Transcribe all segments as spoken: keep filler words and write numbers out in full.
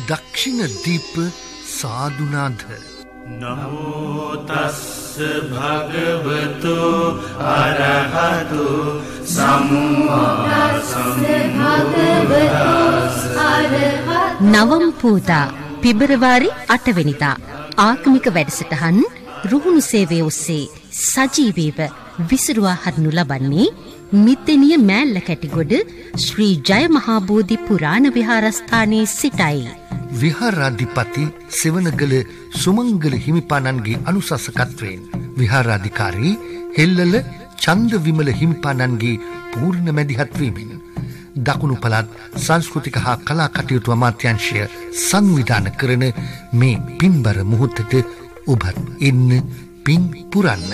දක්ෂිණ දීප සාදුනාද නමෝ තස්ස භගවතු අරහතු සම්මා සම්බුද්දස්ස. නවම් පූදා පෙබරවාරි අටවෙනිදා ආගමික වැඩසටහන් රුහුණු සේවය ඔස්සේ සජීවීව විසිරුවා හරිනු ලබන්නේ මිද්දෙනිය මෑල්ල කැටිගොඩ ශ්‍රී ජය මහා බෝධි පුරාණ විහාරස්ථානයේ සිටයි. විහාරාධිපති සෙවණගල සුමංගල හිමිපාණන්ගේ අනුශාසකත්වයෙන් විහාරාධිකාරී හෙල්ලල චන්ද විමල හිමිපාණන්ගේ පූර්ණ මැදිහත් වීමෙන් දකුණු පළාත් සංස්කෘතික හා කලා කටයුතු අමාත්‍යාංශය සංවිධානය කරන මේ පින්බර මොහොතට ඔබත් එන්න පින් පුරන්න.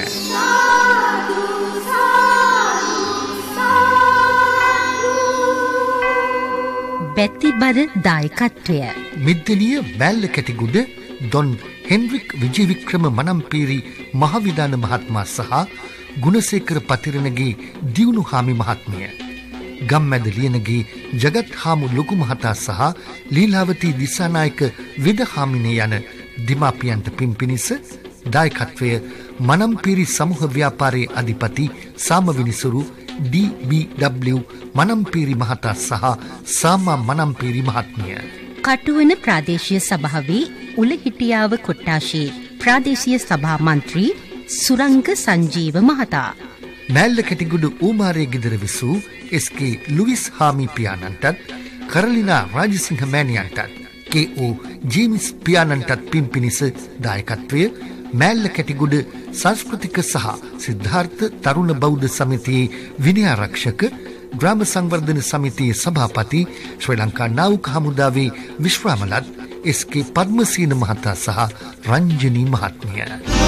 බැතිබර දායකත්වය මිද්දෙනිය මෑල්ල කැටිගුඩ ඩොන් හෙන්රික් විජේවික්‍රම මනම්පීරි මහවිධාන මහත්මයා සහ ගුණසේකර පතිරණගේ දියුණු හාමි මහත්මිය, ගම්මැද ලියනගේ ජගත් හාමු ලොකු මහතා සහ ලීලාවතී දිසානායක විද හාමිනේ යන දිමාපියන්ට පින් පිණිස දායකත්වය මනම්පීරි සමූහ ව්‍යාපාරයේ අධිපති සාමවිනිසුරු ඩී බී ඩබ්ලිව් මනම්පීරි මහතා සහ සාමා මනම්පීරි මහත්මිය. කටුවන ප්‍රාදේශීය සභාවේ උලහිටියාව කොට්ටාශේ ප්‍රාදේශීය සභා මන්ත්‍රී සුරංග සංජීව මහතා. මෑල්ල කැටිගුඩ ඌමාරයේ ගෙදර විසූ එස් කේ ලුවිස් හාමි පියාණන්ටත් කරලිනා රාජසිංහ මෑණියන්ටත් කේ ඕ ජේම්ස් පියාණන්ටත් පින් පිණිස දායකත්වය මෑල්ල කැටිගුඩ සංස්කෘතික සහ සිද්ධාර්ථ තරුණ බෞද්ධ සමිතියේ විනයාරක්ෂක ග්‍රාම සංවර්ධන සමිතියේ සභාපති ශ්‍රී ලංකා නාවික හමුදාවේ විශ්‍රාමලත් එස් කේ පද්මසීන මහතා සහ රංජනී මහත්මිය.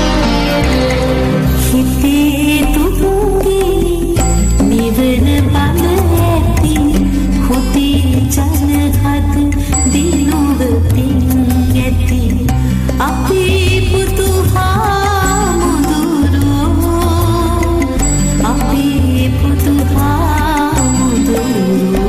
හිතේ තුඹුගේ නිවන බල ඇති හොතේ ජනහත් දිනුව පින් ඇති අපේ පුතු හාමුදුරුවෝ අපේ පුතු හාමුදුරුවෝ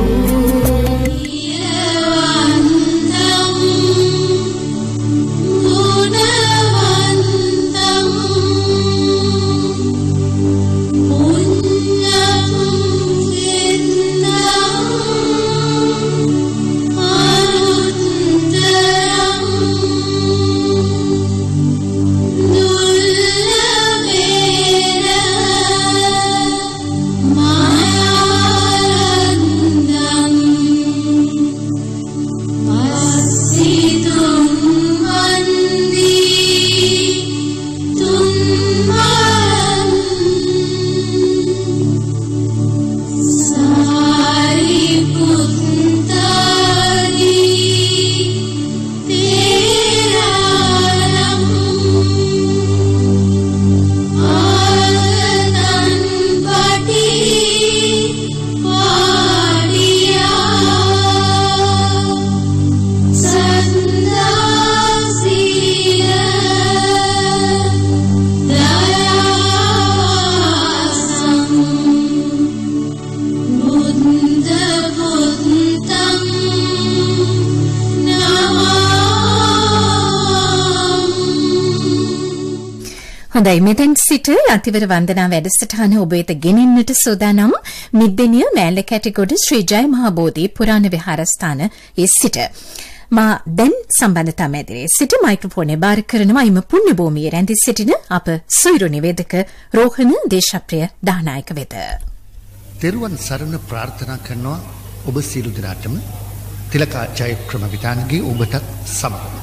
හොඳයි, මෙතෙන් සිට අතිවර වන්දනා වැඩසටහන ඔබ වෙත ගෙනෙන්නට සූදානම් මිද්දෙනිය මෑල්ල කැටිගොඩ ශ්‍රී ජය මහා බෝධි පුරාණ විහාරස්ථාන ඒ සිට මා දැන් සම්බන්ධතා මැදිරියේ සිට මයික්‍රොෆෝනේ බාර කරනවා ඉම පුණ්‍ය භූමියේ රැඳී සිටින අප සොයිරු නිවේදක රෝහණ දේශප්‍රිය දානායක වෙත. තෙරුවන් සරණ ප්‍රාර්ථනා කරනවා ඔබ සියලු දෙනාටම තිලකා ජයක්‍රම විතානගේ ඔබටත් සමගම.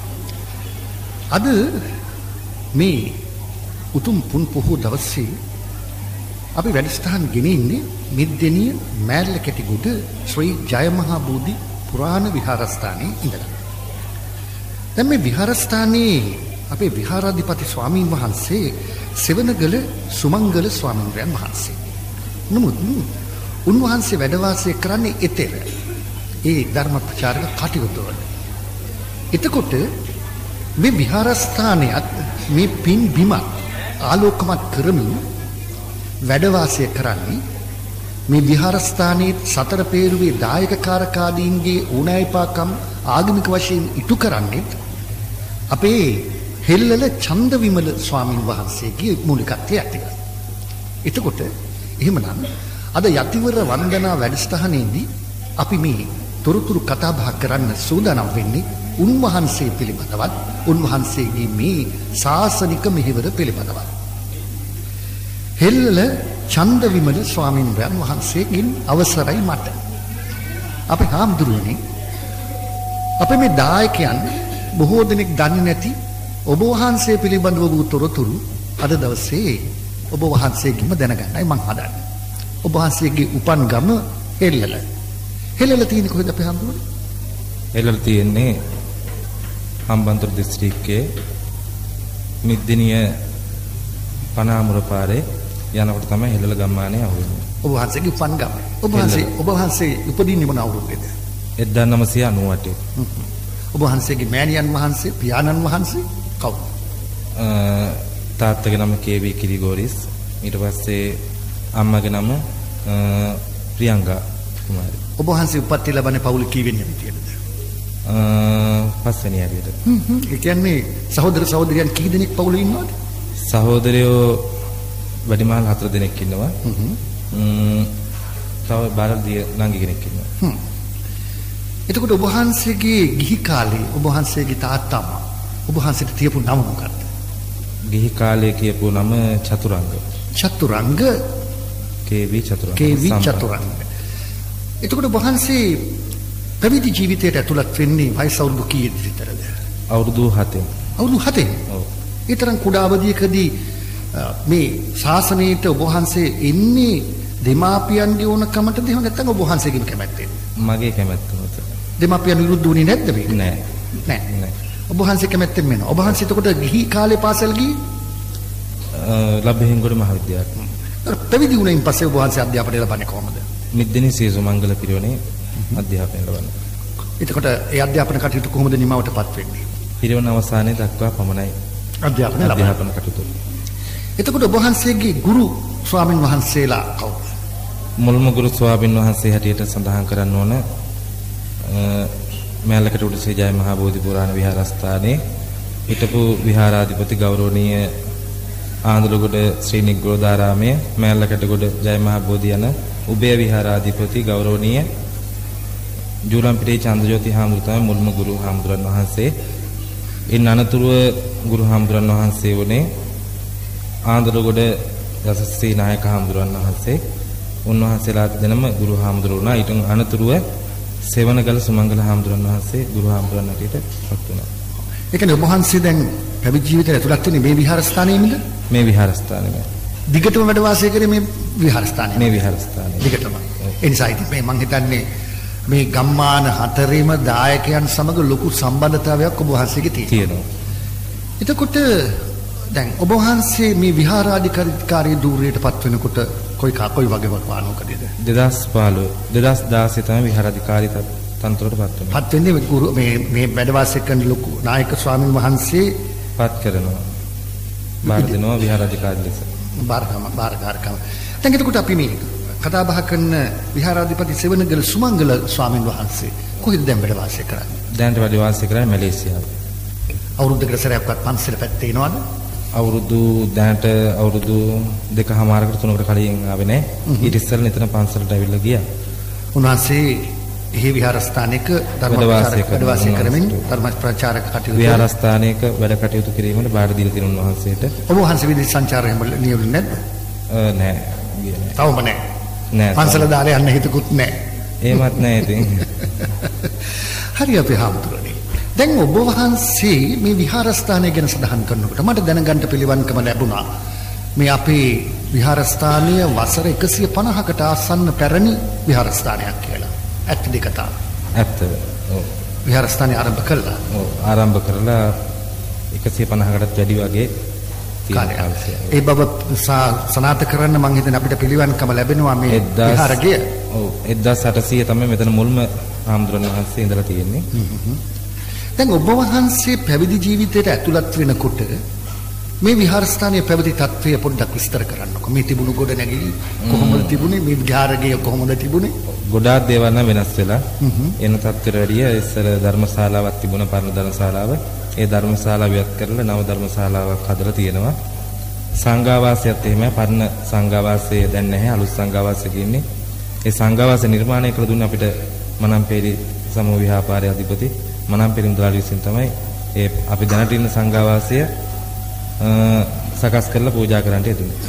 අද මේ උතුම් පුන් පොහෝ දවසේ අපි වැඩසටහන් ගෙනෙන්නේ මිද්දෙනිය මෑල්ල කැටිගොඩ ශ්‍රී ජය මහා බෝධි පුරාණ විහාරස්ථානයේ ඉඳලා. දැන් මේ විහාරස්ථානයේ අපේ විහාරාධිපති ස්වාමීන් වහන්සේ සෙවණගල සුමංගල ස්වාමීන් වහන්සේ. නමුත් උන්වහන්සේ වැඩ වාසය කරන්නේ එතෙර ඒ ධර්ම ප්‍රචාරක කටයුතු වල. එතකොට මේ විහාරස්ථානයත් මේ පින් බිමත් ආලෝකමත් කරමින් වැඩ වාසය කරන්නේ මේ විහාරස්ථානයේ සතර පේරුවේ දායක කාරකාදීන්ගේ ඕනෑපාකම් ආගමික වශයෙන් ඉටු කරන්නේ අපේ හෙල්ලල චන්දවිමල ස්වාමීන් වහන්සේගේ මූලිකත්වය ඇතිව. එතකොට එහෙමනම් අද යතිවර වන්දනා වැඩසටහනේදී අපි මේ තොරතුරු කතා බහ කරන්න සූදානම් වෙන්නේ උන්වහන්සේ පිළිබඳවත් උන්වහන්සේගේ මේ ශාසනික මෙහෙවර පිළිබඳවත්. හෙල්ලල චන්දවිමල ස්වාමීන් වහන්සේගෙන් අවසරයි මට. අපේ හාමුදුරුවනේ අපේ මේ දායකයන් බොහෝ දෙනෙක් දන්නේ නැති ඔබ වහන්සේ පිළිබඳව වූ තොරතුරු අද දවසේ ඔබ වහන්සේගෙන්ම දැනගන්නයි මම හදන්නේ. ඔබ වහන්සේගේ උපන් ගම හෙල්ලල. හෙල්ලල තියෙන්නේ කොහෙද අපේ හාමුදුරුවනේ? හෙල්ලල තියෙන්නේ හම්බන්තොට දිස්ත්‍රික්කයේ මිද්දිනිය පනාමුර පාරේ යනකොට තමයි හෙල්ලල ගම්මානේ ආවෙන්නේ. ඔබ වහන්සේගේ උපන් ගම. ඔබ වහන්සේ ඔබ වහන්සේ උපදින්නේ මොන අවුරුද්දේද? එක්දාස් නවසිය අනූඅට. ඔබ වහන්සේගේ මෑණියන් වහන්සේ පියාණන් වහන්සේ කවුද? තාත්තගේ නම කේ.වී. කිරිගෝරිස්. ඊට පස්සේ අම්මගේ නම ප්‍රියංගා කුමාරි. ඔබ වහන්සේ උපත් ලැබන්නේ පවුල කීවෙනි විදියටද? පස්වෙනි හැටියට. හ්ම් හ්ම්. ඒ කියන්නේ සහෝදර සහෝදරියන් කී දෙනෙක් පවුලේ ඉන්නවද? සහෝදරයෝ වැඩිමහල් හතර දෙනෙක් ඉන්නවා. හ්ම්. තව බාල දිය නංගි කෙනෙක් ඉන්නවා. හ්ම්. එතකොට ඔබ වහන්සේගේ ගිහි කාලේ ඔබ වහන්සේගේ තාත්තම ඔබ වහන්සේට තියපු නම මොකක්ද? ගිහි කාලේ කියපු නම චතුරංග. චතුරංග කේ.වී. චතුරංග. කේ.වී. චතුරංග. එතකොට ඔබ වහන්සේ පැවිදි ජීවිතයට ඇතුළත් වෙන්නේ වයස අවුරුදු කීයද විතරද? අවුරුදු හතෙන්. අවුරුදු හතෙන්. ඔව්. ඒ තරම් කුඩා අවධියකදී මේ ශාසනයට ඔබ වහන්සේ එන්නේ දෙමාපියන්ගේ ඕනකමටද එහෙම නැත්නම් ඔබ වහන්සේගේම කැමැත්තෙන්ද? මගේ කැමැත්ත මත. දෙමාපියන් විරුද්ධ වුණේ නැද්ද මේ? නෑ. නෑ. නෑ. ඔබ වහන්සේ කැමැත්තෙන් වෙනවා. ඔබ වහන්සේ එතකොට ගිහි කාලේ පාසල් ගියේ? ලබ්බෙහිංගොඩ මහවිද්‍යාලය. පැවිදි වුණයින් පස්සේ ඔබ වහන්සේ අධ්‍යාපනය ලබන්නේ කොහොමද? මිද්දිනි සීසු මංගල පිරිවෙනේ අධ්‍යාපනය ලබන්නේ. එතකොට ඒ අධ්‍යාපන කටයුතු කොහොමද නිමවටපත් වෙන්නේ? පිරිවෙන අවසානයේ දක්වා පමණයි අධ්‍යාපනය ලබන්නේ. අධ්‍යාපන කටයුතු. එතකොට ඔබ වහන්සේගේ ගුරු ස්වාමින් වහන්සේලා කවුද? මුල්ම ගුරු ස්වාමින් වහන්සේ හැටියට සඳහන් කරන්න ඕන මෑල්ලකට උඩ ශ්‍රී ජය මහා බෝධි පුරාණ විහාරස්ථානයේ හිටපු විහාරාධිපති ගෞරවනීය ආන්දලගොඩ ශ්‍රී නිග්‍රෝධාරාමයේ මෑල්ලකටගොඩ ජය මහා බෝධි යන උභය විහාරාධිපති ගෞරවනීය ජූලම්පිටියේ චන්ද්‍රජෝති හාමුදුරුවෝ තමයි මුල්ම ගුරු හාමුදුරන් වහන්සේ. ඉන් අනතුරුව ගුරු හාමුදුරන් වහන්සේ වුණේ ආන්දලගොඩ යසස්සී නායක හාමුදුරන් වහන්සේ. උන්වහන්සේලා දෙනම ගුරු හාමුදුරුවෝ වුණා. ඊට අනතුරුව සෙවණගල සුමංගල හාමුදුරන් වහන්සේ ගුරු හාමුදුරන් හැටියට පත් වුණා. ඒ කියන්නේ ඔබ වහන්සේ දැන් පැවිදි ජීවිතයට ඇතුළත් වෙන්නේ මේ විහාරස්ථානයේද? මේ විහාරස්ථානයේ. දිගටම වැඩ වාසය කරේ මේ විහාරස්ථානයේ. මේ විහාරස්ථානයේ. දිගටම. ඒ නිසා ඉතින් මේ මං හිතන්නේ මේ ගම්මාන හතරේම දායකයන් සමග ලොකු සම්බන්ධතාවයක් ඔබ වහන්සේගේ තියෙනවා. එතකොට දැන් ඔබ වහන්සේ මේ විහාරාධිකාරී ධූරයට පත් වෙනකොට කොයි කොයි වගේ වකවානුවකදීද? දෙදාස් පහළොව දෙදාස් දාසය තමයි විහාරාධිකාරී තන්ත්‍රයට පත් වෙන්නේ. පත් වෙන්නේ ගුරු මේ මේ වැඩ වාසය කරන ලොකු නායක ස්වාමින් වහන්සේ පත් කරනවා. බාර දෙනවා විහාරාධිකාරී ලෙස. බාරකම බාරකාරකම. දැන් එතකොට අපි මේ කතා බහ කරන විහාරාධිපති සෙවණගල සුමංගල ස්වාමින් වහන්සේ කොහෙද දැන් වැඩ වාසය කරන්නේ? දැන්ට වැඩ වාසය කරන්නේ මැලේසියාවේ. අවුරුද්දකට සැරයක්වත් පන්සල පැත්තේ එනවද? අවුරුදු දැනට අවුරුදු දෙකමාරකට තුනකට කලින් ආවේ නැහැ. ඊට ඉස්සෙල්ලා නිතර පන්සලට ඇවිල්ලා ගියා. උන්වහන්සේ එහි විහාරස්ථානයක ධර්ම වැඩ වාසය කරමින් ධර්ම ප්‍රචාරක කටයුතු විහාරස්ථානයක වැඩ කටයුතු කිරීමට බාර දීලා තියෙන උන්වහන්සේට. ඔබ වහන්සේ විදේශ සංචාරය නියුනේ නැද්ද? නෑ ගියේ නෑ. තවම නෑ. නෑ. පන්සල දාලා යන්න හිතකුත් නෑ. එහෙමත් නෑ ඉතින්. හරි අපේ හාමුදුරනේ. දැන් ඔබ වහන්සේ මේ විහාරස්ථානය ගැන සඳහන් කරනකොට මට දැනගන්න පිළිවන්කම ලැබුණා. මේ අපේ විහාරස්ථානය වසර එකසිය පනහකට ආසන්න පැරණි විහාරස්ථානයක් කියලා. ඇත්ත දෙක තමයි. ඇත්ත. ඔව්. විහාරස්ථානය ආරම්භ කළා. ඔව් ආරම්භ කරලා එකසිය පනහකටත් වැඩි වගේ කාලයක්. ඒ බව සනාථ කරන්න මම හිතන්නේ අපිට පිළිවන්කම ලැබෙනවා මේ විහාරය. ඔව් එක්දාස් අටසිය තමයි මෙතන මුල්ම හාමුදුරන් වහන්සේ ඉඳලා තියෙන්නේ. දැන් ඔබ වහන්සේ පැවිදි ජීවිතයට ඇතුළත් වෙනකොට මේ විහාරස්ථානයේ පැවති තත්ත්වය පොඩ්ඩක් විස්තර කරන්නකෝ. මේ තිබුණු ගොඩ නැගිලි කොහොමද තිබුණේ? මේ විහාරගය කොහොමද තිබුණේ? ගොඩාක් දේවල් නම් වෙනස් වෙලා. එන තත්ත්වයට වැඩිය ඉස්සර ධර්මශාලාවක් තිබුණ පරණ ධර්මශාලාව. ඒ ධර්මශාලාව වියත් කරලා නව ධර්මශාලාවක් හදලා තියෙනවා. සංඝාවාසයත් එහෙමයි. පරණ සංඝාවාසය දැන් නැහැ. අලුත් සංඝාවාසයක ඉන්නේ. ඒ සංඝාවාසය නිර්මාණය කළ දුන්නේ අපිට මනම්පේරි සමූහ ව්‍යාපාරයේ අධිපති මනම්පේරි මුදලාලි විසින් තමයි ඒ අපි දැනට ඉන්න සංඝාවාසය සකස් කරලා පූජා කරන්නට යෙදුනේ.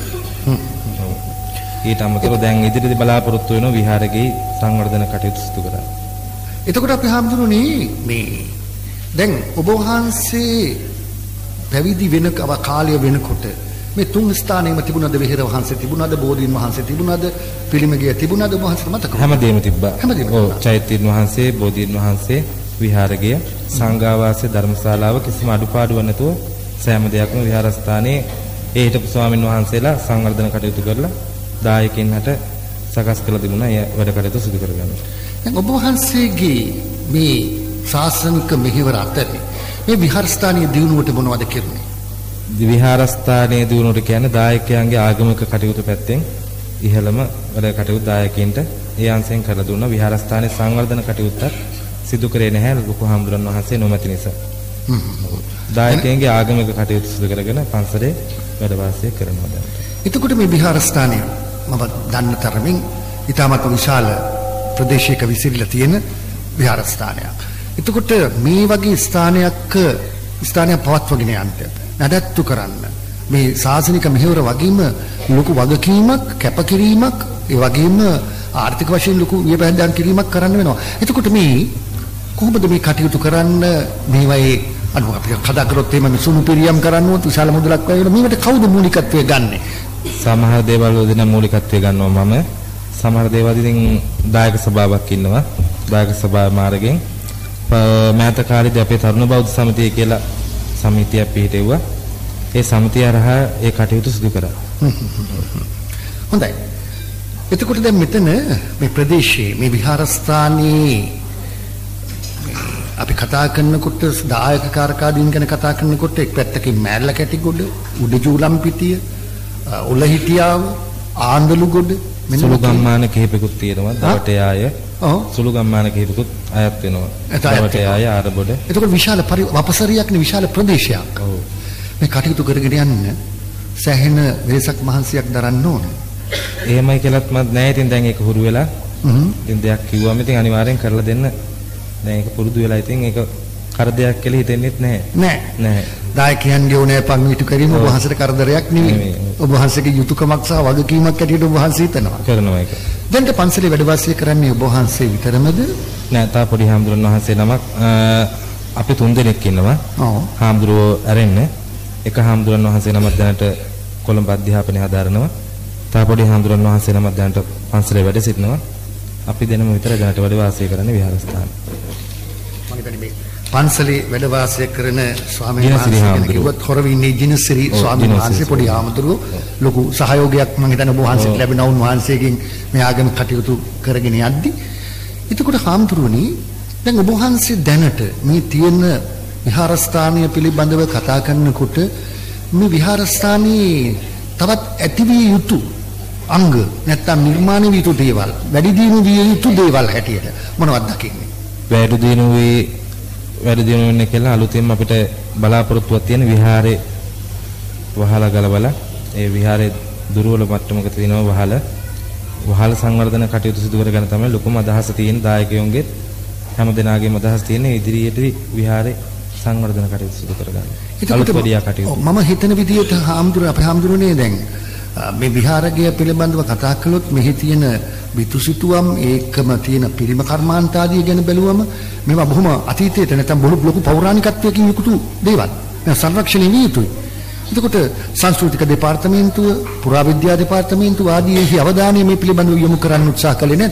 ඊට අමතරව දැන් ඉදිරියේදී බලාපොරොත්තු වෙන විහාරයේ සංවර්ධන කටයුතු සිදු කරා. එතකොට අපි හාමුදුරනේ මේ දැන් ඔබ වහන්සේ පැවිදි වෙන කාලය වෙනකොට මේ තුන් ස්ථානෙම තිබුණාද? විහෙර වහන්සේ තිබුණාද? බෝධීන් වහන්සේ තිබුණාද? පිළිමගිය තිබුණාද? ඔබ වහන්සේ මතකද? හැමදේම තිබ්බා. හැමදේම. ඔව් චෛත්‍යීන් වහන්සේ, බෝධීන් වහන්සේ, විහාරගය, සංඝාවාසය, ධර්මශාලාව කිසිම අඩුපාඩුවක් නැතුව සෑම දෙයක්ම විහාරස්ථානයේ ඒ හිටපු ස්වාමින් වහන්සේලා සංවර්ධන කටයුතු කරලා දායකයන් හට සකස් කළ තිබුණා. ඒ වැඩ කටයුතු සිදු කරගන්න. දැන් ඔබ වහන්සේගේ මේ ශාසනික මෙහෙවර අතරේ මේ විහාරස්ථානීය දියුණුවට මොනවද කෙරුණේ? විහාරස්ථානයේ දියුණුවට කියන්නේ දායකයන්ගේ ආගමික කටයුතු පැත්තෙන් ඉහළම වැඩ කටයුතු දායකයින්ට ඒ අංශයෙන් කරලා දුන්නා. විහාරස්ථානයේ සංවර්ධන කටයුත්තක් සිදු කරේ නැහැ ලොකු හාමුදුරන් වහන්සේ නොමැති නිසා. දායකයන්ගේ ආගමික කටයුතු සිදු කරගෙන පන්සලේ වැඩ වාසය කරනවා දැන්. එතකොට මේ විහාරස්ථානය මම දන්න තරමින් ඊටමත් විශාල ප්‍රදේශයක විසිරලා තියෙන විහාරස්ථානයක්. එතකොට මේ වගේ ස්ථානයක් ස්ථානයක් පවත්වගෙන යන්න නඩත්තු කරන්න මේ ශාසනික මෙහෙවර වගේම ලොකු වගකීමක් කැපකිරීමක් ඒ වගේම ආර්ථික වශයෙන් ලොකු වියපැද්දම් කිරීමක් කරන්න වෙනවා. එතකොට මේ කොහොමද මේ කටයුතු කරන්න මේවයේ අනුව අපි කතා කරොත් එහෙම සුණු පිරියම් කරන්න ඕන විශාල මුදලක් වගේ මේකට කවුද මූලිකත්වය ගන්නෙ? සමහර දේවල් වලදී මූලිකත්වය ගන්නවා මම. සමහර දේවල් ඉතින් දායක සභාවක් ඉන්නවා. දායක සභාව මාර්ගයෙන් මෑත කාලේදී අපේ තරුණ බෞද්ධ සමිතිය කියලා සමිතියක් පිහිටෙව්වා. ඒ සමිතිය හරහා ඒ කටයුතු සිදු කරා. හොඳයි. එතකොට දැන් මෙතන මේ ප්‍රදේශයේ මේ විහාරස්ථානයේ අපි කතා කරනකොට දායක කාර්කාදීන් ගැන කතා කරනකොට එක් පැත්තකින් මෑල්ල කැටිගොඩ, උඩජූලම් පිටිය, උලහිටියාව, ආන්දලුගොඩ මෙන්න සුළු ගම්මාන කිහිපෙකුත් තියෙනවා. දවටයාය. ඔව්. සුළු ගම්මාන කිහිපෙකුත් අයත් වෙනවා. දවටයාය ආරබොඩ. එතකොට විශාල වපසරියක් නේ විශාල ප්‍රදේශයක්. ඔව්. මේ කටයුතු කරගෙන යන්න සෑහෙන වෙනසක් මහන්සියක් දරන්න ඕන. එහෙමයි කියලාත් මත් නැහැ. ඉතින් දැන් ඒක හුරු වෙලා. හ්ම්. ඉතින් දෙයක් කිව්වම ඉතින් අනිවාර්යෙන් කරලා දෙන්න. දැන් ඒක පුරුදු වෙලා ඉතින් ඒක කරදරයක් කියලා හිතෙන්නෙත් නැහැ. නෑ. නැහැ. දායකයන්ගේ ඕනෑ පන්විතු කිරීම ඔබ වහන්සේට කරදරයක් නෙවෙයි. ඔබ වහන්සේගේ යුතුයකමක් සහ වගකීමක් ඇටියට ඔබ වහන්සේ හිතනවා. කරනවා ඒක. දැන් පන්සලේ වැඩ වාසය කරන්නේ ඔබ වහන්සේ විතරමද? නෑ තා පොඩි හාමුදුරන් වහන්සේ නමක් අපි තුන් දෙනෙක් ඉන්නවා. ඔව්. හාමුදුරුවෝ ඇරෙන්න එක හාමුදුරන් වහන්සේ නමක් දැනට කොළඹ අධ්‍යාපනය හදාරනවා. තා පොඩි හාමුදුරන් වහන්සේ නමක් දැනට පන්සලේ වැඩ සිටිනවා. අපි දෙනම විතර දැනට වැඩ වාසය කරන්නේ විහාරස්ථාන. මම හිතන්නේ මේ පන්සලේ වැඩ වාසය කරන ස්වාමීන් වහන්සේ කෙනෙක් කිව්වත් හොරවින්නේ ජිනසිරි ස්වාමීන් වහන්සේ පොඩි ආමතුරු ලොකු සහයෝගයක් මම හිතන්නේ ඔබ වහන්සේට ලැබෙන වුන් වහන්සේගෙන් මේ ආගමික කටයුතු කරගෙන යද්දි. එතකොට හාමුදුරුවනි දැන් ඔබ වහන්සේ දැනට මේ තියෙන විහාරස්ථානය පිළිබඳව කතා කරනකොට මේ විහාරස්ථානයේ තවත් ඇතිවිය යුතු අංග නැත්නම් නිර්මාණය විය යුතු දේවල් වැඩි දියුණු විය යුතු දේවල් හැටියට මොනවද දකින්නේ? වැඩි දියුණු වේ වැඩි දියුණු වෙන්න කියලා අලුතෙන් අපිට බලාපොරොත්තුවක් තියෙන විහාරේ වහලා ගලවලා ඒ විහාරේ දුර්වල මට්ටමක තියෙනවා වහල වහල සංවර්ධන කටයුතු සිදු කරගෙන තමයි ලොකුම අදහස තියෙන දායකයන්ගේ හැම දෙනාගේම අදහස් තියෙන ඉදිරියට විහාරේ සංවර්ධන කටයුතු සිදු කරගන්න. අලුත් පරියා කටයුතු. මම හිතන විදිහට හාමුදුර අපේ හාමුදුරනේ දැන් මේ විහාරගය පිළිබඳව කතා කළොත් මෙහි තියෙන බිතුසිතුවම් ඒකම තියෙන පිරිම කර්මාන්ත ආදී ගැන බැලුවම මේවා බොහොම අතීතයට නැත්නම් බොහොම ලොකු පෞරාණිකත්වයකින් යුක්ත දේවල්. මේ සංරක්ෂණය විය යුතුයි. එතකොට සංස්කෘතික දෙපාර්තමේන්තුව, පුරාවිද්‍යා දෙපාර්තමේන්තුව ආදීෙහි අවධානය මේ පිළිබඳව යොමු කරන්න උත්සාහ කළේ නැද්ද?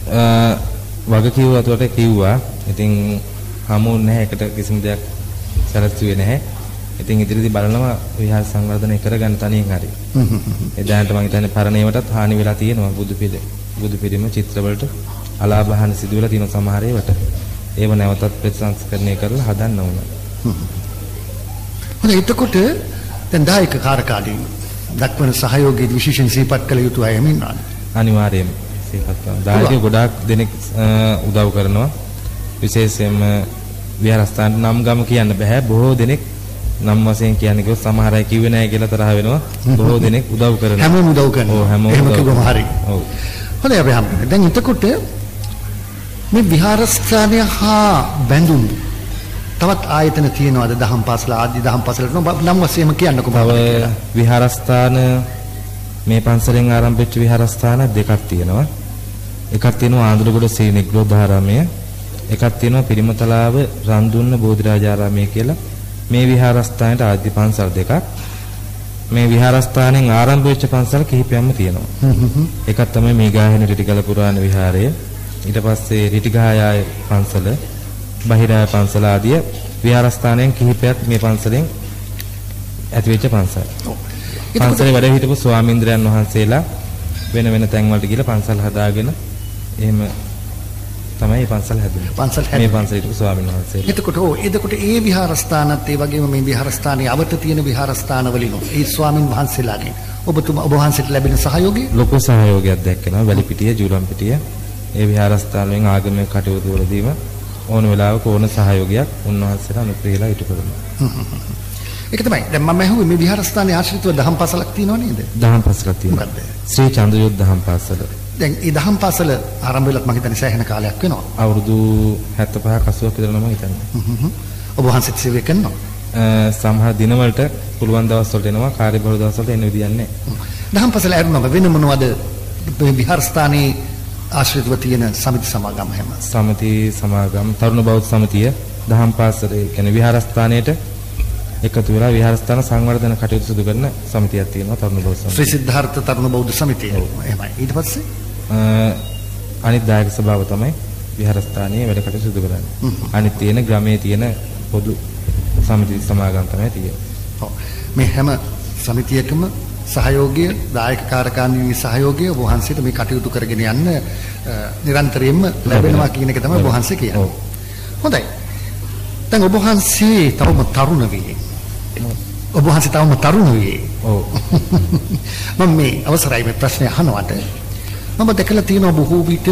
වගකීම් කිව්වා. ඉතින් හමු නැහැ ඒකට කිසිම දෙයක් සැලසුවේ නැහැ. ඉතින් ඉදිරියේදී බලනවා විහාර සංවර්ධනය කරගන්න තනියෙන් හරි. හ්ම් හ්ම්. ඒ දැනට මම හිතන්නේ පරණේවටත් හානි වෙලා තියෙනවා බුදු පිළ බුදු පිළිම චිත්‍රවලට අලාභහන සිදු වෙලා තියෙන සමහර ඒවාට. ඒව නැවතත් ප්‍රතිසංස්කරණය කරලා හදන්න ඕන. හ්ම්. හොඳයි එතකොට දැන් දායක කාර්කාලීන් දක්වන සහයෝගයේ විශේෂයෙන් සිහිපත් කළ යුතු අය ඉන්නවා. අනිවාර්යයෙන්ම සිහිපත් කරනවා. දායකයෝ ගොඩාක් දෙනෙක් උදව් කරනවා. විශේෂයෙන්ම විහාරස්ථාන නම් ගම කියන්න බෑ. බොහෝ දෙනෙක් නම් වශයෙන් කියන්නේ කිව්වොත් සමහර අය කිව්වේ නැහැ කියලා තරහ වෙනවා. බොහෝ දෙනෙක් උදව් කරනවා. හැමෝම උදව් කරනවා. ඔව් හැමෝම එහෙම කිව්වම හරි. ඔව්. හොඳයි අපි හම්බුනේ. දැන් එතකොට මේ විහාරස්ථානය හා බැඳුණු තවත් ආයතන තියෙනවාද? දහම් පාසල ආදී දහම් පාසලට නම් වශයෙන් කියන්නකෝ. තව විහාරස්ථාන මේ පන්සලෙන් ආරම්භ වෙච්ච විහාරස්ථාන දෙකක් තියෙනවා. එකක් තියෙනවා ආන්දරගොඩ ශ්‍රී නිග්‍රෝධාරාමය. එකක් තියෙනවා පිරිමතලාව රන්දුන්න බෝධිරාජාරාමය කියලා. මේ විහාරස්ථානයේ ආදි පන්සල් දෙකක්. මේ විහාරස්ථානෙන් ආරම්භ වෙච්ච පන්සල් කිහිපයක්ම තියෙනවා. එකක් තමයි මේ ගායන රිටිගල පුරාණ විහාරය. ඊට පස්සේ රිටිගායාය පන්සල, බහිරාය පන්සල ආදී විහාරස්ථානයන් කිහිපයක් මේ පන්සලෙන් ඇති වෙච්ච පන්සල්. පන්සලේ වැඩ හිටපු ස්වාමීන්ද්‍රයන් වහන්සේලා වෙන වෙන තැන් වලට ගිහලා පන්සල් හදාගෙන එහෙම තමයි මේ පන්සල් හැදුනේ. පන්සල් මේ පන්සලේ හිටපු ස්වාමීන් වහන්සේලා. එතකොට ඕ එතකොට ඒ විහාරස්ථානත් ඒ වගේම මේ විහාරස්ථානයේ අවත තියෙන විහාරස්ථාන වලින් ඒ ස්වාමීන් වහන්සේලාගෙන් ඔබතුමා ඔබ වහන්සේට ලැබෙන සහයෝගය ලොකු සහයෝගයක් දැක්කනවා. වැලිපිටිය, ජූලම්පිටිය ඒ විහාරස්ථාන වලින් ආගමික කටයුතු වලදීම ඕන වෙලාවක ඕන සහයෝගයක් උන්වහන්සේලා අනුප්‍රේලා ඉටු කරනවා. ඒක තමයි. දැන් මම අහුවේ මේ විහාරස්ථානයේ ආශ්‍රිතව දහම් පාසලක් තියෙනව නේද? දහම් පාසලක් තියෙනවා. ශ්‍රී චන්ද්‍රයෝත් දහම් පාසල. දැන් ඒ දහම් පාසල ආරම්භ වෙලත් මම හිතන්නේ සෑහෙන කාලයක් වෙනවා. අවුරුදු හැත්තෑපහක් අසූවක් විතර නම් හිතන්නේ. ඔබ වහන්සේත් සේවය කරනවා? සමහර දිනවලට පුළුවන් දවස් වලට එනවා. කාර්යබහුල දවස් වලට එන්න විදියක් නැහැ. දහම් පාසල ඇරුණම වෙන මොනවද මේ විහාරස්ථානයේ ආශ්‍රිතව තියෙන සමිති සමාගම් හැම සමිති සමාගම් තරුණ බෞද්ධ සමිතිය දහම් පාසලේ කියන්නේ විහාරස්ථානයේට එකතු වෙලා විහාරස්ථාන සංවර්ධන කටයුතු සිදු කරන සමිතියක් තියෙනවා තරුණ බෞද්ධ සමිතිය. ශ්‍රී සිද්ධාර්ථ තරුණ බෞද්ධ සමිතිය. එහෙමයි. ඊට පස්සේ අනිත් දායක සභාව තමයි විහාරස්ථානයේ වැඩ කටයුතු සිදු කරන්නේ. අනිත් තියෙන ග්‍රාමයේ තියෙන පොදු සමිති සමාගම් තමයි තියෙන්නේ. ඔව්. මේ හැම සමිතියකම සහයෝගය දායක කාර්යකාරී සහයෝගය ඔබ වහන්සේට මේ කටයුතු කරගෙන යන්න නිරන්තරයෙන්ම ලැබෙනවා කියන එක තමයි ඔබ වහන්සේ කියන්නේ. හොඳයි. දැන් ඔබ වහන්සේ තවම තරුණ වේ. ඔබ වහන්සේ තවම තරුණ වේ. ඔව්. මම මේ අවසරයි මේ ප්‍රශ්නය අහනවට මම දැකලා තියෙනවා බොහෝ විට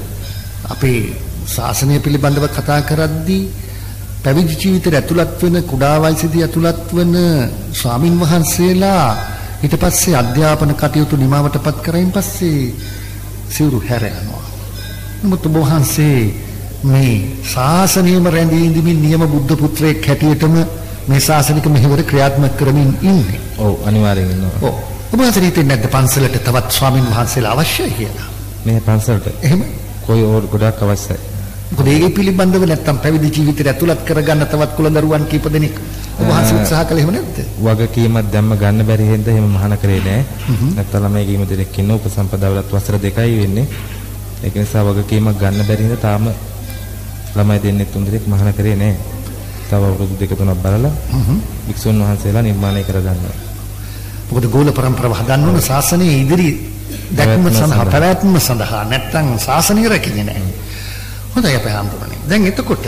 අපේ ශාසනය පිළිබඳව කතා කරද්දී පැවිදි ජීවිතයට ඇතුළත් වෙන කුඩා වයසේදී ඇතුළත් වෙන ස්වාමින් වහන්සේලා ඊට පස්සේ අධ්‍යාපන කටයුතු නිමවටපත් කරයින් පස්සේ සිවුරු හැර යනවා. නමුත් ඔබ වහන්සේ මේ ශාසනයම රැඳී ඉඳමින් නියම බුද්ධ පුත්‍රයෙක් හැටියටම මේ ශාසනික මෙහෙවර ක්‍රියාත්මක කරමින් ඉන්නේ. ඔව් අනිවාර්යෙන් ඉන්නවා. ඔව්. ඔබ වහන්සේ හිතන්නේ නැද්ද පන්සලට තවත් ස්වාමින් වහන්සේලා අවශ්‍යයි කියලා? මේ පන්සලට එහෙම කොයි ඕර ගොඩක් අවශ්‍යයි. මොකද ඒ පිළිබඳව නැත්තම් පැවිදි ජීවිතයට ඇතුළත් කරගන්න තවත් කුලදරුවන් කීප දෙනෙක් ඔබ වහන්සේ උත්සාහ කළේ එහෙම නැද්ද? වගකීමක් දැම්ම ගන්න බැරි හින්දා එහෙම මහාන කරේ නෑ. නැත්තම් ළමයි කීම දෙනෙක් ඉන්න උපසම්පදාවලත් වසර දෙකයි වෙන්නේ. ඒක නිසා වගකීමක් ගන්න බැරි හින්දා තාම ළමයි දෙන්නෙක් තුන් දෙනෙක් මහාන කරේ නෑ. තව අවුරුදු දෙක තුනක් බලලා වික්ෂුන් වහන්සේලා නිර්මාණය කරගන්නවා. මොකද ගෝල පරම්පරාව හදන්න ඕන ශාසනයේ ඉදිරි දැක්ම සඳහා පැවැත්ම සඳහා නැත්තම් ශාසනය රැකෙන්නේ නෑ. හොඳයි අපේ ආම්තුමනි. දැන් එතකොට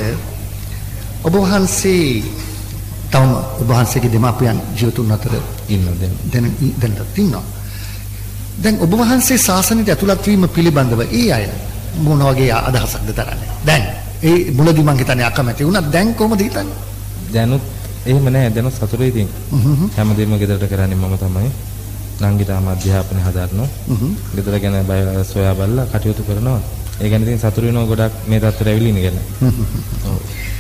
ඔබ වහන්සේ තවම ඔබ වහන්සේගේ දෙමාපියන් ජීවිතුන් අතර ඉන්නවා දැන්. දැන් දැන්වත් ඉන්නවා. දැන් ඔබ වහන්සේ ශාසනයට ඇතුළත් වීම පිළිබඳව ඒ අය මොන වගේ අදහසක්ද දරන්නේ? දැන් ඒ මුලදී මං හිතන්නේ අකමැති වුණා. දැන් කොහොමද හිතන්නේ? දැනුත් එහෙම නෑ. දැනුත් සතුටුයි ඉතින්. හැමදේම ගෙදරට කරන්නේ මම තමයි. නංගිටම අධ්‍යාපනය හදාරනවා. ගෙදර ගැන බය සොයා බලලා කටයුතු කරනවා. ඒ ගැන ඉතින් සතුටු වෙනවා ගොඩක් මේ තත්ත්වයට ඇවිල්ලා ඉන්න ගැන. ඔව්.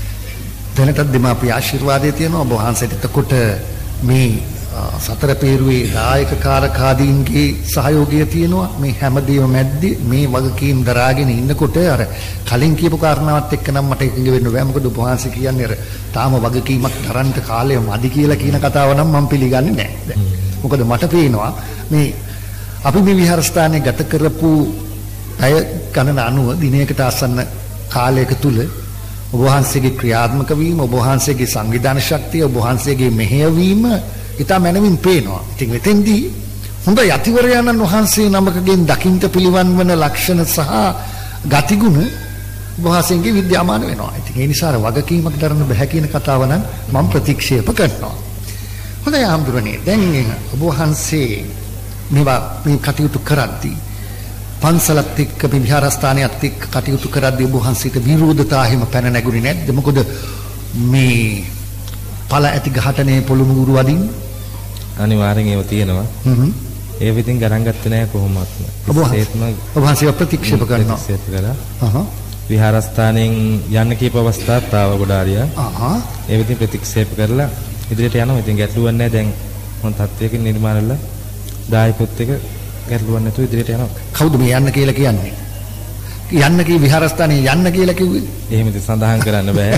දැනටත් දෙමාපිය ආශිර්වාදය තියෙනවා ඔබ වහන්සේට. එතකොට මේ සතර පේරුවේ දායක කාරකාදීන්ගේ සහයෝගය තියෙනවා. මේ හැමදේම මැද්දේ මේ වගකීම් දරාගෙන ඉන්නකොට අර කලින් කියපු කාරණාවත් එක්ක නම් මට එකඟ වෙන්න බෑ. මොකද ඔබ වහන්සේ කියන්නේ අර තාම වගකීමක් දරන්න කාලය මදි කියලා කියන කතාව නම් මම පිළිගන්නේ නෑ. මොකද මට පේනවා මේ අපි මේ විහාරස්ථානයේ ගත කරපු අය ගණන අනුව දිනයකට ආසන්න කාලයක තුල ඔබ වහන්සේගේ ක්‍රියාත්මක වීම, ඔබ වහන්සේගේ සංවිධාන ශක්තිය, ඔබ වහන්සේගේ මෙහෙයවීම ඊට මනමින් පේනවා. ඉතින් මෙතෙන්දී හොඳ යතිවරයන්න් වහන්සේ නමකගෙන් දකින්ට පිළිවන් වන ලක්ෂණ සහ ගතිගුණ ඔබ වහන්සේගේ විද්‍යාමාන වෙනවා. ඉතින් ඒ නිසා වගකීමක් දරන්න බෑ කියන කතාව නම් මම ප්‍රතික්ෂේප කරනවා. හොඳයි ආම්දුරනේ. දැන් ඔබ වහන්සේ මේවා මේ කටයුතු කරද්දී පන්සලත් එක්ක මේ විහාරස්ථානයත් එක්ක කටයුතු කරද්දී ඔබ වහන්සේට විරෝධතා එහෙම පැන නැගුණේ නැද්ද? මොකද මේ පළ ඇති ඝටනේ පොළොමු උරු වදින් අනිවාර්යෙන් ඒව තියෙනවා. හ්ම්. ඒ විදිහින් ගණන් ගත්තේ නැහැ කොහොමවත්. ඒත්ම ඔබ වහන්සේ ප්‍රතික්ෂේප කරනවා. ප්‍රතික්ෂේප කළා. අහහ. විහාරස්ථානයෙන් යන්න කීප අවස්ථාවක් තාව ගොඩාරියා. අහහ. ඒ විදිහින් ප්‍රතික්ෂේප කරලා ඉදිරියට යනවා. ඉතින් ගැටලුවක් නැහැ. දැන් මොන තත්වයකින් නිර්මාණ වෙලා දායකොත් එක ගැටලුවක් නැතුව ඉදිරියට යනවා. කවුද මේ යන්න කියලා කියන්නේ? යන්න කී විහාරස්ථානයේ යන්න කියලා කිව්වේ? එහෙම ඉතින් සඳහන් කරන්න බෑ.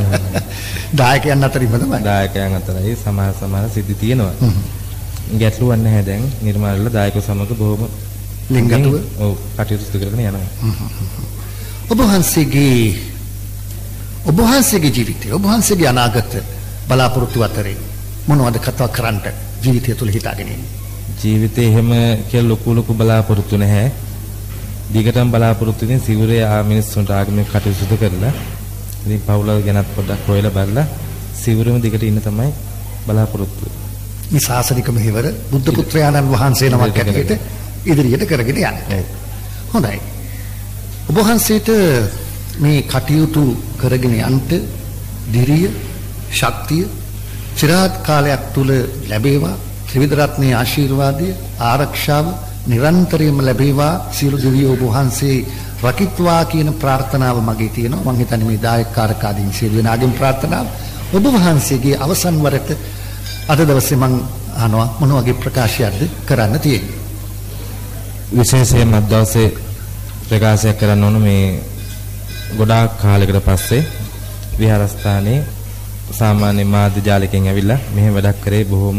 දායකයන් අතරින්ම තමයි. දායකයන් අතරයි සමහර සමහර සිද්ධි තියෙනවා. ගැටලුවක් නැහැ දැන් නිර්මාණ වෙලා දායකව සමග බොහොම ලිංගතුව ඔව් කටයුතු සිදු කරගෙන යනවා. ඔබ වහන්සේගේ ඔබ වහන්සේගේ ජීවිතය ඔබ වහන්සේගේ අනාගත බලාපොරොත්තු අතරේ මොනවද කතා කරන්න ජීවිතය තුළ හිතාගෙන ඉන්නේ? ජීවිතේ එහෙම කියලා ලොකු ලොකු බලාපොරොත්තු නැහැ. දිගටම බලාපොරොත්තු වෙන සිවුරේ ආ මිනිස්සුන්ට ආගමික කටයුතු සිදු කරලා ඉතින් පවුල ගැනත් පොඩ්ඩක් හොයලා බලලා සිවුරෙම දිගට ඉන්න තමයි බලාපොරොත්තු. මේ ශාසනික මෙහෙවර බුද්ධ පුත්‍රයාණන් වහන්සේ නමක් ඇතුළත ඉදිරියට කරගෙන යන්න. හොඳයි. ඔබ වහන්සේට මේ කටයුතු කරගෙන යන්න ධෛර්යය, ශක්තිය චිරාත් කාලයක් තුල ලැබේවා. ත්‍රිවිධ රත්නයේ ආශිර්වාදය, ආරක්ෂාව නිරන්තරයෙන්ම ලැබේවා. සියලු දෙවියෝ ඔබ වහන්සේ රකිත්වා කියන ප්‍රාර්ථනාව මගේ තියෙනවා. මම හිතන්නේ මේ දායකකාරකාදීන් සියලු දෙනාගේම ප්‍රාර්ථනාව. ඔබ වහන්සේගේ අවසන් වරට අද දවසේ මම අහනවා මොන වගේ ප්‍රකාශයක්ද කරන්න තියෙන්නේ? විශේෂයෙන්ම අද දවසේ ප්‍රකාශයක් කරන්න ඕන මේ ගොඩාක් කාලයකට පස්සේ විහාරස්ථානයේ සාමාන්‍ය මාධ්‍ය ජාලකෙන් ඇවිල්ලා මෙහෙම වැඩක් කරේ බොහොම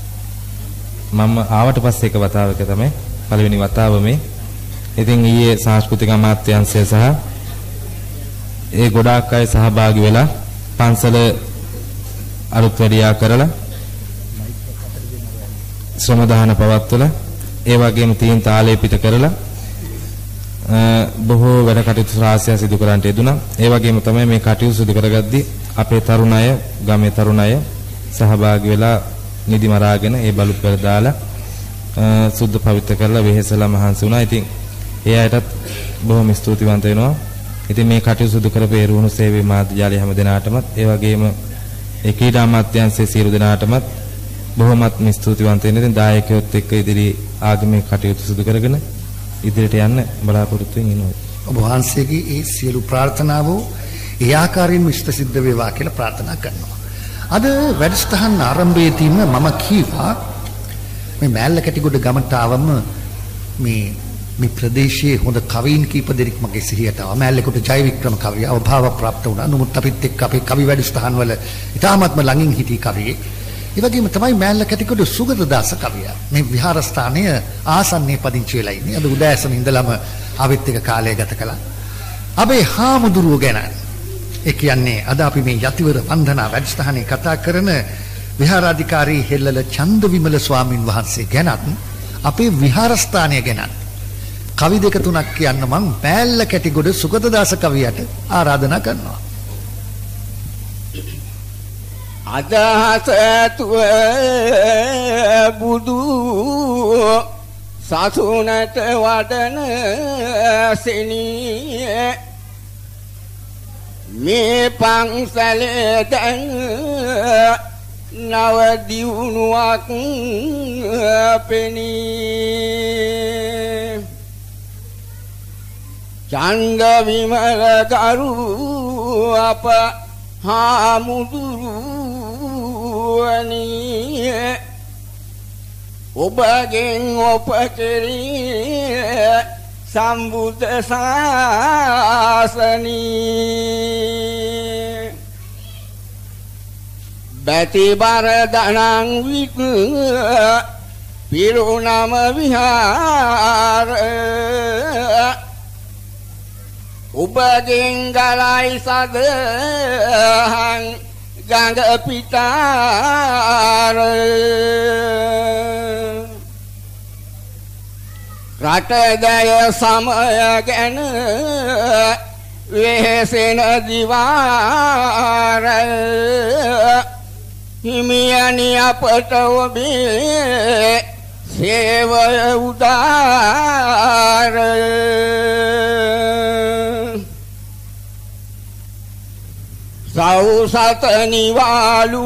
මම ආවට පස්සේ එක වතාවක තමයි පළවෙනි වතාව මේ. ඉතින් ඊයේ සංස්කෘතික අමාත්‍යාංශය සහ ඒ ගොඩාක් අය සහභාගී වෙලා පන්සල අලුත් වැඩියා කරලා ශ්‍රම දාන පවත්වලා ඒ වගේම තීන් තාලේ පිට කරලා බොහෝ වැඩ කටයුතු රාශියක් සිදු කරන්නට යෙදුණා. ඒ වගේම තමයි මේ කටයුතු සිදු කරගද්දී අපේ තරුණ අය, ගමේ තරුණ අය සහභාගී වෙලා නිදි මරාගෙන ඒ බලු පෙර දාලා සුද්ධ පවිත්‍ර කරලා වෙහෙසලා මහන්සි වුණා. ඉතින් ඒ අයටත් බොහොම ස්තුතිවන්ත වෙනවා. ඉතින් මේ කටයුතු සිදු කරපු ඒ රුහුණු සේවයේ මාධ්‍ය ජාලය හැම දෙනාටමත් ඒ වගේම ඒ ක්‍රීඩා අමාත්‍යාංශයේ සියලු දෙනාටමත් බොහොමත් ස්තුතිවන්ත වෙනවා. ඉතින් දායකයොත් එක්ක ඉදිරි ආගමික කටයුතු සිදු කරගෙන ඉදිරියට යන්න බලාපොරොත්තු වෙමින් ඉන්නවා. ඔබ වහන්සේගේ ඒ සියලු ප්‍රාර්ථනාව ඒ ආකාරයෙන්ම ඉෂ්ට සිද්ධ වේවා කියලා ප්‍රාර්ථනා කරනවා. අද වැඩසටහන් ආරම්භයේදීම මම කීවා මේ මෑල්ල කැටිගොඩ ගමට ආවම මේ මේ ප්‍රදේශයේ හොඳ කවීන් කීප දෙනෙක් මගේ සිහියට ආවා. මෑල්ලේකොට ජයවික්‍රම කවිය අවභාව પ્રાપ્ત වුණා. නමුත් අපිත් එක්ක අපේ කවි වැඩසටහන් වල ඉතාමත්ම ළඟින් හිටි කවියෙක්. ඒ වගේම තමයි මෑල්ල කැටිගොඩ සුගතදාස කවිය. මේ විහාරස්ථානය ආසන්නයේ පදිංචි වෙලා ඉන්නේ. අද උදෑසන ඉඳලම ආවෙත් එක කාලය ගත කළා. අපේ හාමුදුරුවෝ ගැන ඒ කියන්නේ අද අපි මේ යතිවර වන්දනා වැඩසටහනේ කතා කරන විහාරාධිකාරී හෙල්ලල චන්දවිමල ස්වාමින් වහන්සේ ගැනත් අපේ විහාරස්ථානය ගැනත් කවි දෙක තුනක් කියන්න මම මෑල්ල කැටිගොඩ සුගතදාස කවියට ආරාධනා කරනවා. අදහස තුව බුදු සසුනට වඩන සෙනියේ මේ පන්සලේ දැන් නව දියුණුවක් පෙනී චන්ද විමල කරු අප හාමුදුරුවනි ඔබගෙන් ඔප කෙරී සම්බුද්ධ ශාසනී බැතිබර දනං විත් පිරුණම විහාර ඔබගෙන් ගලයි සදහන් ගඟ පිටාර රටදය සමය ගැන වෙහෙසෙන දිවාර හිමියනි අපට ඔබේ සේවය උදාර සෞසත නිවාලු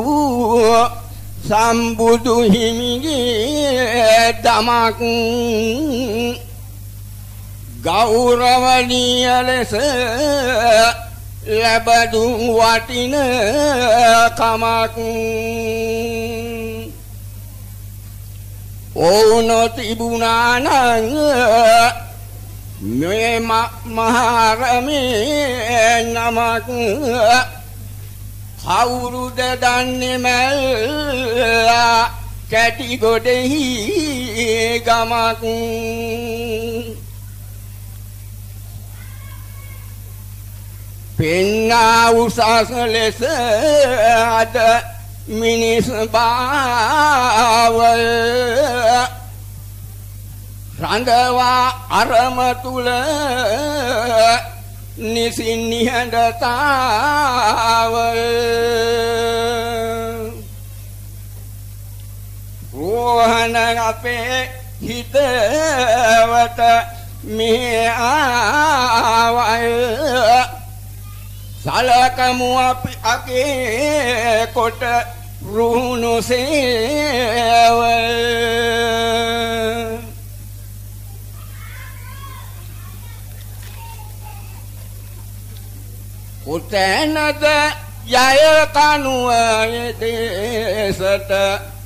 සම්බුදු හිමිගේ දමක් ගෞරවනීය ලෙස ලැබදුන් වටින කමක් ඕන තිබුණා නම් මේ මහරමේ නමක් කවුරුද දන්නේ මැල්ලා කැටි ගොඩෙහි ගමක් පෙන්නා උසස් ලෙස අද මිනිස් බාවය රඳවා අරම තුල නිසින් නිහඬතාවය රෝහණ අපේ හිතවත මේ ආවය සලකමු අපි අගේ කොට රුණු සේවය උතැනද ජය කනුව දේශට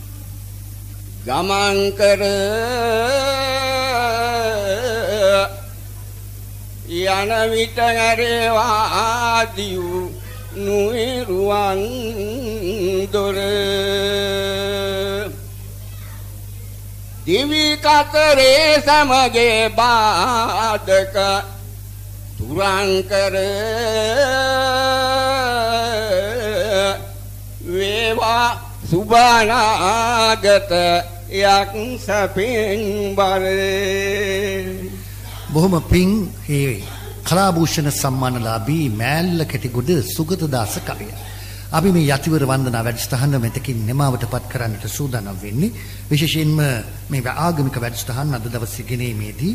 ගමන් කර යන විට ඇරේවා දිව් නුයිරුවන් දොර දිවි කතරේ සමගේ බාධක තුරන් කර වේවා සුබනාගත යක් සපෙන් බරේ බොහොම පිං හේ කලාභූෂණ සම්මානලාභී මෑල්ල කැටිගොඩ සුගතදාස කවිය. අපි මේ යතිවර වන්දනා වැඩසටහන මෙතකින් නිමාවටපත් කරන්නට සූදානම් වෙන්නේ. විශේෂයෙන්ම මේ ආගමික වැඩසටහන අද දවසේ ගෙනීමේදී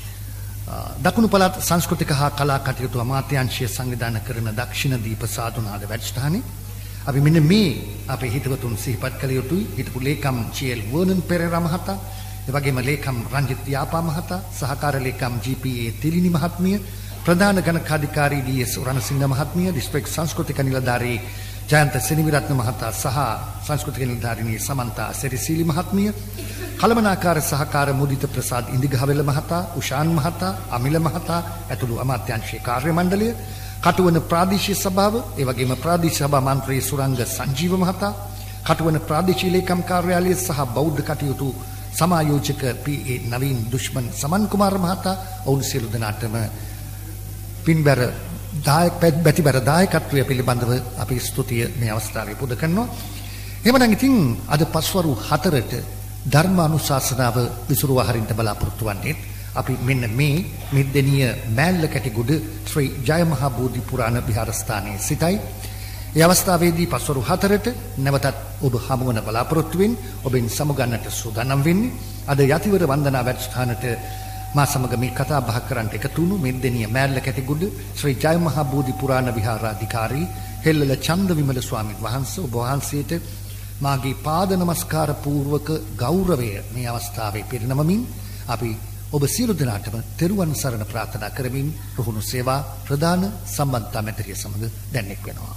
දකුණු පළාත් සංස්කෘතික හා කලා කටයුතු අමාත්‍යාංශය සංවිධානය කරන දක්ෂිණ දීප සාධුනාද වැඩසටහනේ අපි මෙන්න මේ අපේ හිතවතුන් සිහිපත් කළ යුතුයි. හිටපු ලේකම් ජී.එල්. වර්නන් පෙරේරා මහතා, ඒ වගේම ලේකම් රංජිත් යාපා මහතා, සහකාර ලේකම් ජී.පී.ඒ. තිලිනි මහත්මිය, ප්‍රධාන ගණකාධිකාරී ඩී.එස්. රණසිංහ මහත්මිය, දිස්ත්‍රික් සංස්කෘතික නිලධාරී ජයන්ත සෙනවිරත්න මහතා සහ සංස්කෘතික නිලධාරිණී සමන්තා සෙරිසීලි මහත්මිය, කළමනාකාර සහකාර මුදිත ප්‍රසාද් ඉන්දිගහවෙල මහතා, උෂාන් මහතා, අමිල මහතා ඇතුළු අමාත්‍යාංශයේ කාර්ය මණ්ඩලය, කටුවන ප්‍රාදේශීය සභාව, ඒ වගේම ප්‍රාදේශීය සභා මන්ත්‍රී සුරංග සංජීව මහතා, කටුවන ප්‍රාදේශීය ලේකම් කාර්යාලය සහ බෞද්ධ කටයුතු සමායෝජක පී.ඒ. නවීන් දුෂ්මන් සමන් කුමාර මහතා, ඔවුන් සියලු දෙනාටම පින්බර දායක පැතිබර දායකත්වය පිළිබඳව අපි ස්තුතිය මේ අවස්ථාවේ පුද කරනවා. එහෙමනම් ඉතින් අද පස්වරු හතරට ධර්මානුශාසනාව විසුරුවා හරින්න බලාපොරොත්තු වන්නේ අපි මෙන්න මේ මිද්දෙනිය මෑල්ල කැටිගොඩ ශ්‍රී ජය මහා බෝධි පුරාණ විහාරස්ථානයේ සිටයි. ඒ අවස්ථාවේදී පස්වරු හතරට නැවතත් ඔබ හමු වන බලාපොරොත්තු වෙමින් ඔබෙන් සමුගන්නට සූදානම් වෙන්නේ. අද යතිවර වන්දනා වැඩසටහනට මා සමග මේ කතා බහ කරන්නට එකතු වුණු මෙද්දෙනිය මෑල්ල කැටිගොඩ ශ්‍රී ජය මහා බෝධි පුරාණ විහාරාධිකාරී හෙල්ලල චන්දවිමල ස්වාමීන් වහන්සේ ඔබ වහන්සේට මාගේ පාද නමස්කාර පූර්වක ගෞරවය මේ අවස්ථාවේ පිරිනමමින් අපි ඔබ සියලු දෙනාටම තෙරුවන් සරණ ප්‍රාර්ථනා කරමින් රුහුණු සේවා ප්‍රදාන සම්බන්ධතා මැදිරිය සමග දැන් එක් වෙනවා.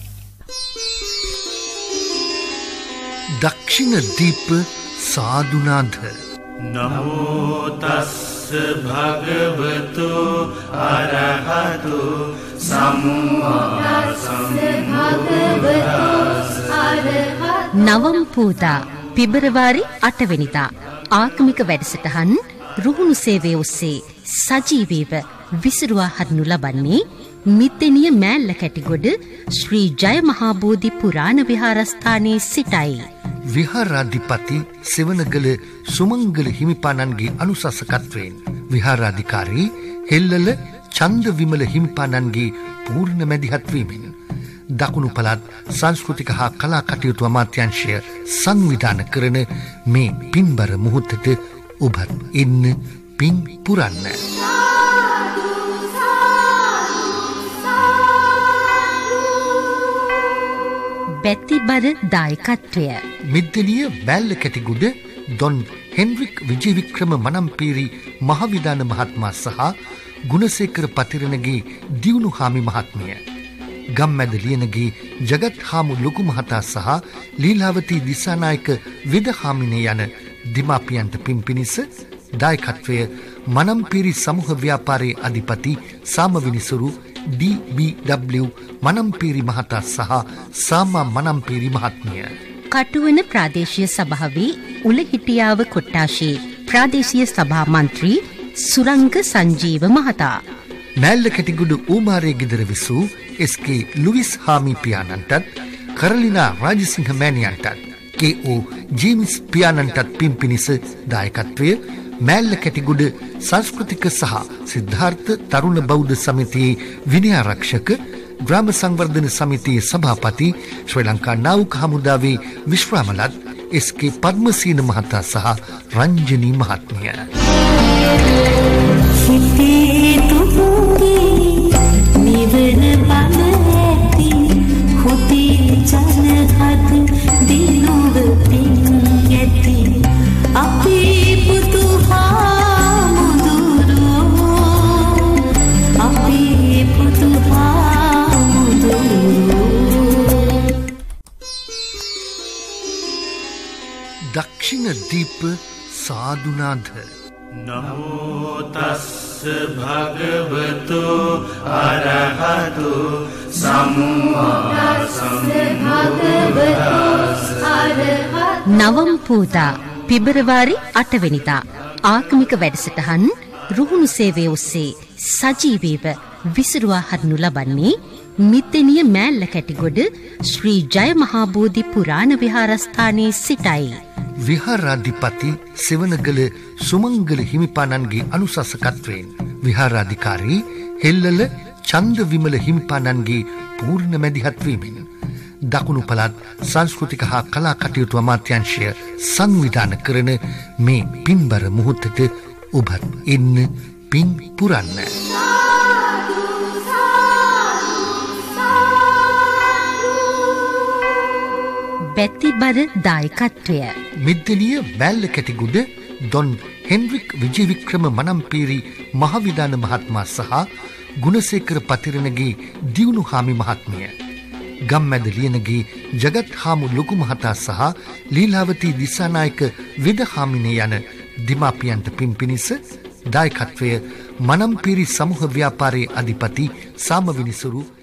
දක්ෂිණ දීප සාදුනාද නමෝ තස්ස භගවතු අරහතු සම්මා සම්බුද්දස්ස. නවම් පූදා පෙබරවාරි අටවෙනිදා ආගමික වැඩසටහන් රුහුණු සේවය ඔස්සේ සජීවීව විසිරුවා හරිනු ලබන්නේ මිද්දෙනිය මෑල්ල කැටිගොඩ ශ්‍රී ජය මහා බෝධි පුරාණ විහාරස්ථානයේ සිටයි. විහාරාධිපති සෙවණගල සුමංගල හිමිපාණන්ගේ අනුශාසකත්වයෙන් විහාරාධිකාරී හෙල්ලල චන්දවිමල හිමිපාණන්ගේ පූර්ණ මැදිහත් වීමෙන් දකුණු පළාත් සංස්කෘතික හා කලා කටයුතු අමාත්‍යාංශය සංවිධාන කරන මේ පින්බර මොහොතට ඔබත් එන්න පින් පුරන්න. බැතිබර දායකත්වය මිද්දනිය වැල්ල කැටිගුඩ ඩොන් හෙන්රික් විජේවික්‍රම මනම්පීරි මහවිධාන මහත්මයා සහ ගුණසේකර පතිරණගේ දියුණු හාමි මහත්මිය, ගම්මැද ලියනගේ ජගත් හාමු ලොකු මහතා සහ ලීලාවතී දිසානායක විදහාමිනේ යන දිමාපියන්ට පින් පිණිස දායකත්වය මනම්පීරි සමූහ ව්‍යාපාරයේ අධිපති සාමවිනිසුරු ඩී බී ඩබ්ලිව් මනම්පීරි මහතා සහ සාමා මනම්පීරි මහත්මිය. කටුවන ප්‍රාදේශීය සභාවේ උලහිටියාව කොට්ටාශේ ප්‍රාදේශීය සභා මන්ත්‍රී සුරංග සංජීව මහතා. මැල්ල කැටිගුඩු ඌමාරයේ ගෙදර විසූ එස් කේ ලුවිස් හාමි පියාණන්ටත් කරලිනා රාජසිංහ මෑණියන්ටත් කේ ඕ ජේම්ස් පියාණන්ටත් පින් පිණිස දායකත්වය මැල්ල කැටිගුඩ සංස්කෘතික සහ සිද්ධාර්ථ තරුණ බෞද්ධ සමිතියේ විනයාරක්ෂක ග්‍රාම සංවර්ධන සමිතියේ සභාපති ශ්‍රී ලංකා නාවික හමුදාවේ විශ්‍රාමලත් එස් කේ පද්මසීන මහතා සහ රංජනී මහත්මිය. හිතේ තුමුගේ නිවන බල ඇති හොතේ ජනහත් දිනුව පින් ඇති අපේ පුතු හාමුදුරුවෝ අපේ පුතු හාමුදුරුවෝ. දක්ෂිණ දීප සාදුනාද නමෝ තස්ස භගවතු අරහතු සම්මා සම්බුද්දස්ස. නවම් පූදා පෙබරවාරි අටවෙනිදා ආගමික වැඩසටහන් රුහුණු සේවය ඔස්සේ සජීවීව විසිරුවා හරිනු ලබන්නේ මිද්දෙනිය මෑල්ල කැටිගොඩ ශ්‍රී ජය මහා බෝධි පුරාණ විහාරස්ථානයේ සිටයි. විහාරාධිපති සෙවනගල සුමංගල හිමිපාණන්ගේ අනුශාසකත්වයෙන් විහාරාධිකාරී හෙල්ලල චන්ද විමල හිමිපාණන්ගේ පූර්ණ මැදිහත්වීමෙන් දකුණු පළාත් සංස්කෘතික හා කලා කටයුතු අමාත්‍යාංශය සංවිධාන කරන මේ පින්බර මොහොතට ඔබත් එන්න පින් පුරන්න. බැතිබර දායකත්වය මිද්දනිය වැල්ල කැටිගුඩ ඩොන් හෙන්රික් විජේවික්‍රම මනම්පීරි මහවිධාන මහත්මයා සහ ගුණසේකර පතිරණගේ දියුණු හාමි මහත්මිය, ගම්මැද ලියනගේ ජගත් හාමු ලොකු මහතා සහ ලීලාවතී දිසානායක විදහාමිනේ යන දිමාපියන්ට පින් පිණිස දායකත්වය මනම්පීරි සමූහ ව්‍යාපාරයේ අධිපති සාමවිනිසුරු